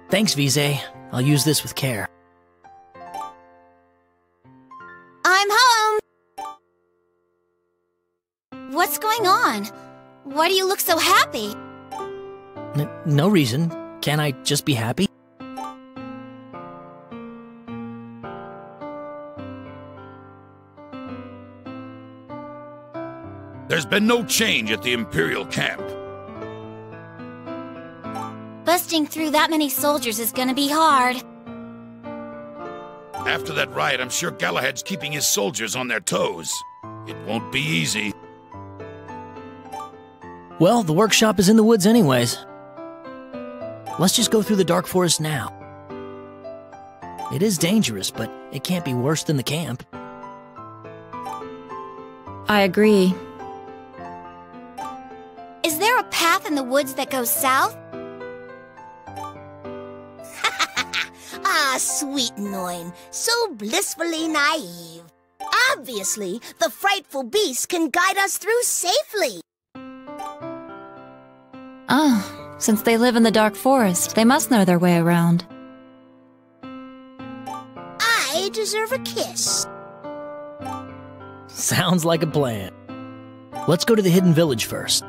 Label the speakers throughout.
Speaker 1: Thanks, Vise. I'll use this with care.
Speaker 2: I'm home! What's going on? Why do you look so happy?
Speaker 1: No reason. Can't I just be happy?
Speaker 3: There's been no change at the Imperial camp.
Speaker 2: Busting through that many soldiers is gonna be hard.
Speaker 3: After that riot, I'm sure Galahad's keeping his soldiers on their toes. It won't be easy.
Speaker 1: Well, the workshop is in the woods anyways. Let's just go through the dark forest now. It is dangerous, but it can't be worse than the camp.
Speaker 4: I agree.
Speaker 2: Is there a path in the woods that goes south?
Speaker 5: Ah, sweet Noin, so blissfully naive. Obviously, the frightful beast can guide us through safely.
Speaker 4: Ah, since they live in the dark forest, they must know their way around.
Speaker 5: I deserve a kiss.
Speaker 1: Sounds like a plan. Let's go to the hidden village first.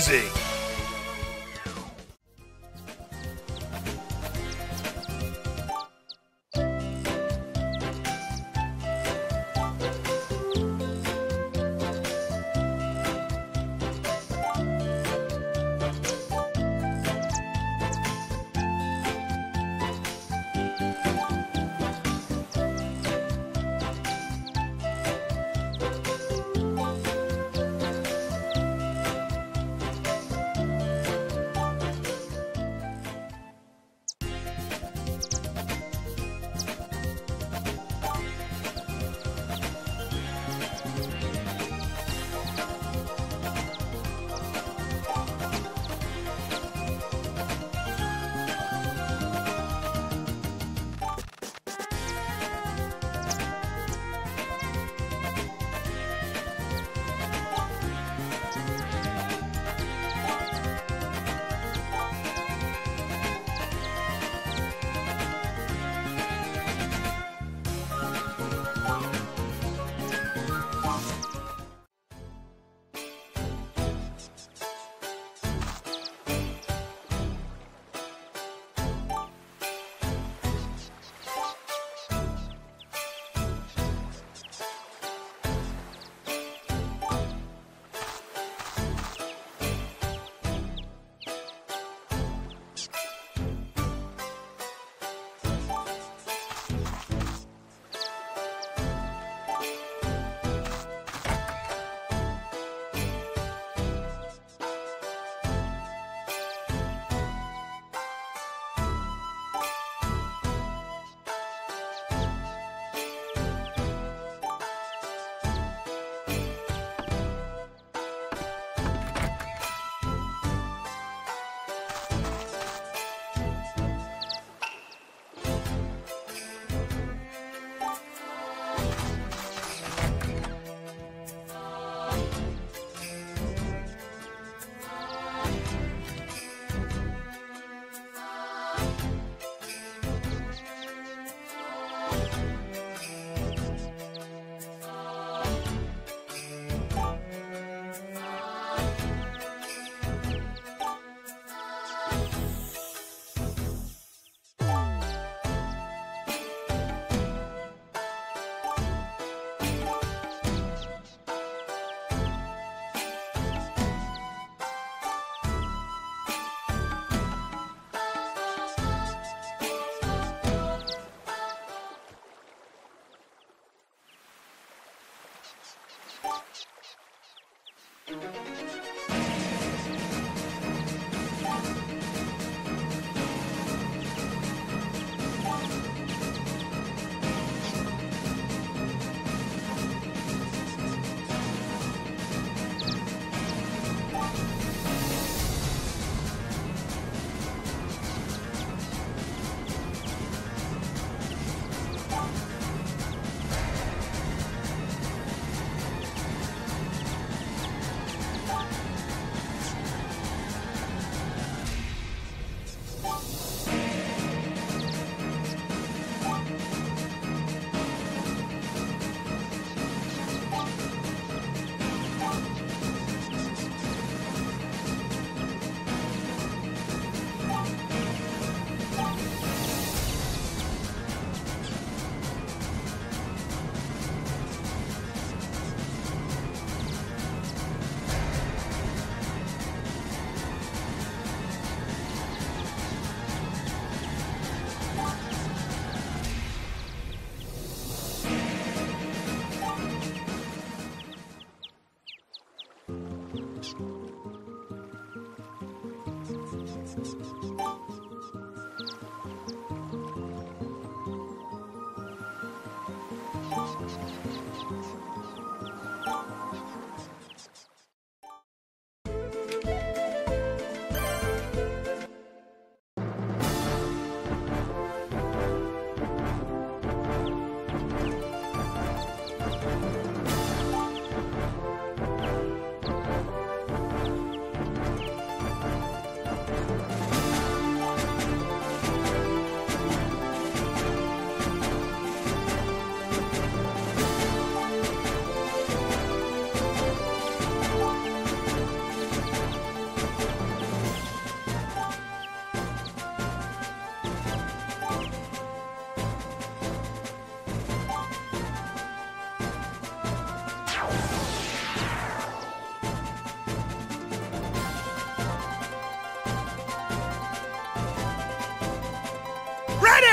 Speaker 3: see.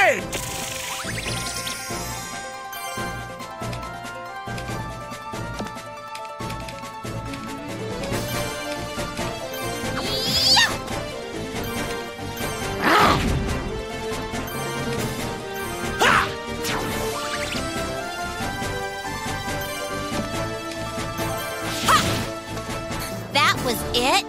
Speaker 6: way!
Speaker 2: That was it?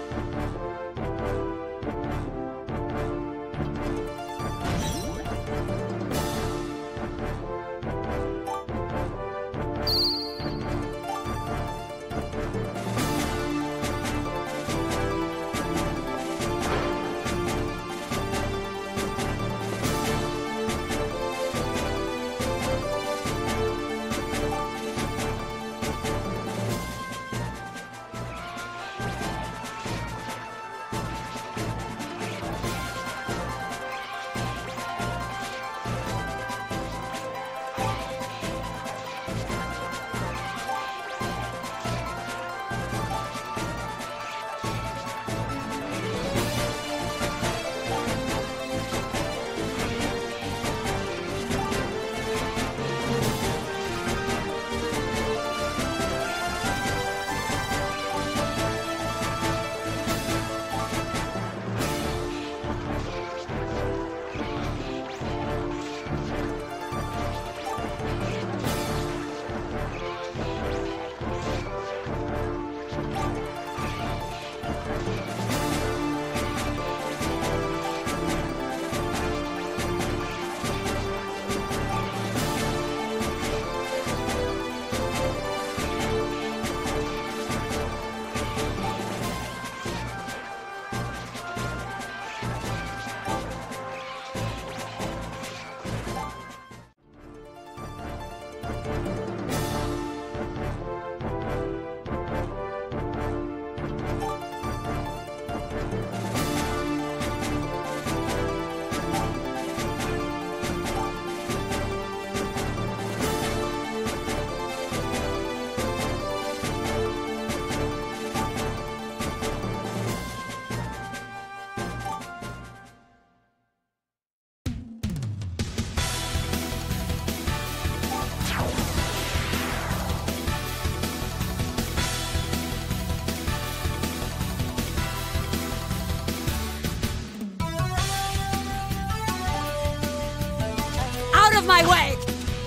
Speaker 7: Out of my way!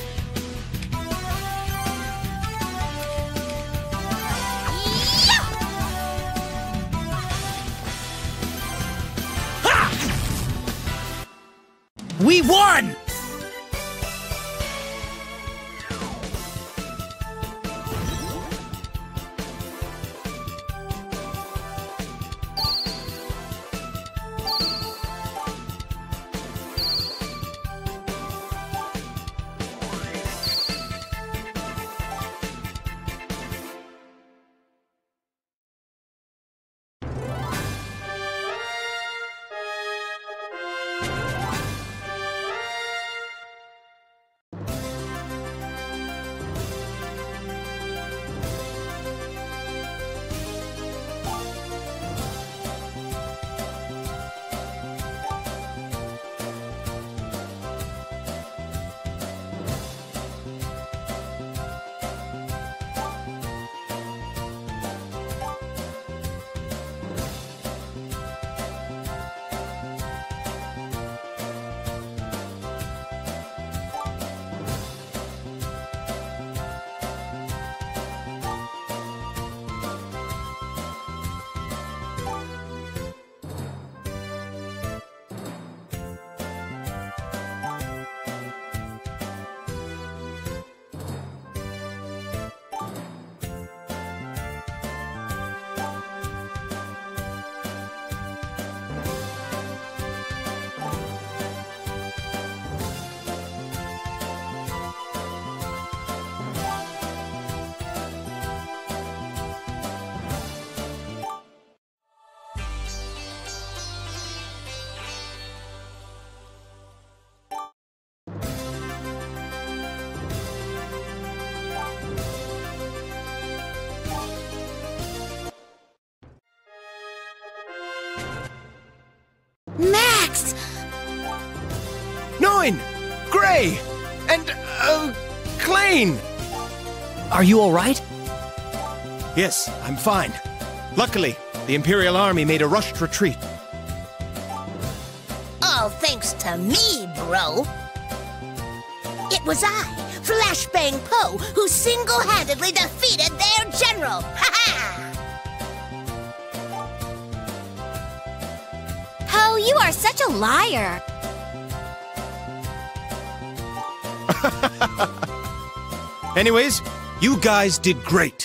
Speaker 6: We won!
Speaker 2: Max!
Speaker 6: 9! Gray! And, Klain!
Speaker 1: Are you all right?
Speaker 6: Yes, I'm fine. Luckily, the Imperial Army made a rushed retreat.
Speaker 5: All thanks to me, bro. It was I, Flashbang Poe, who single-handedly defeated their general. Ha-ha!
Speaker 2: Poe, you are such a liar.
Speaker 6: Anyways, you guys did great.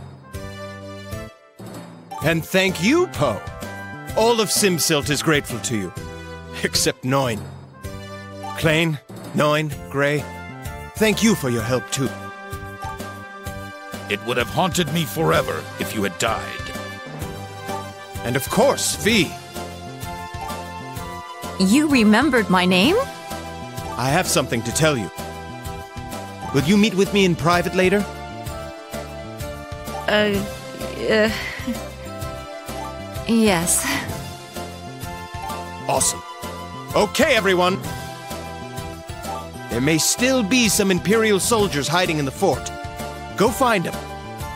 Speaker 6: And thank you, Poe. All of Simsilt is grateful to you. Except Noin. Klain, Noin, Gray, thank you for your help too.
Speaker 3: It would have haunted me forever if you had died.
Speaker 6: And of course, Fee.
Speaker 4: You remembered my name?
Speaker 6: I have something to tell you. Will you meet with me in private later?
Speaker 4: Yes.
Speaker 6: Awesome. Okay, everyone. There may still be some Imperial soldiers hiding in the fort. Go find them.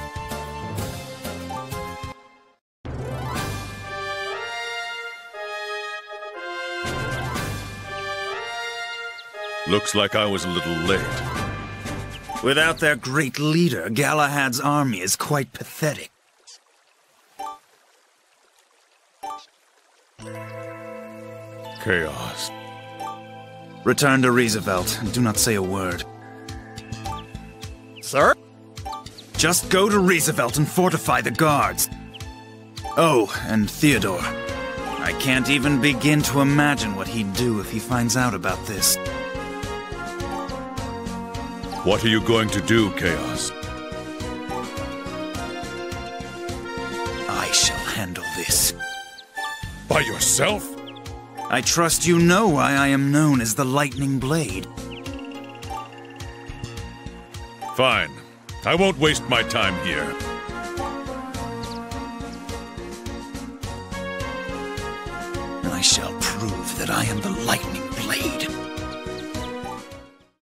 Speaker 3: Looks like I was a little late.
Speaker 8: Without their great leader, Galahad's army is quite pathetic.
Speaker 3: Chaos.
Speaker 8: Return to Roosevelt and do not say a word.
Speaker 6: Sir?
Speaker 8: Just go to Roosevelt and fortify the guards. Oh, and Theodore. I can't even begin to imagine what he'd do if he finds out about this.
Speaker 3: What are you going to do, Chaos?
Speaker 8: I shall handle this.
Speaker 3: By yourself?
Speaker 8: I trust you know why I am known as the Lightning Blade.
Speaker 3: Fine. I won't waste my time here.
Speaker 8: I shall prove that I am the Lightning Blade.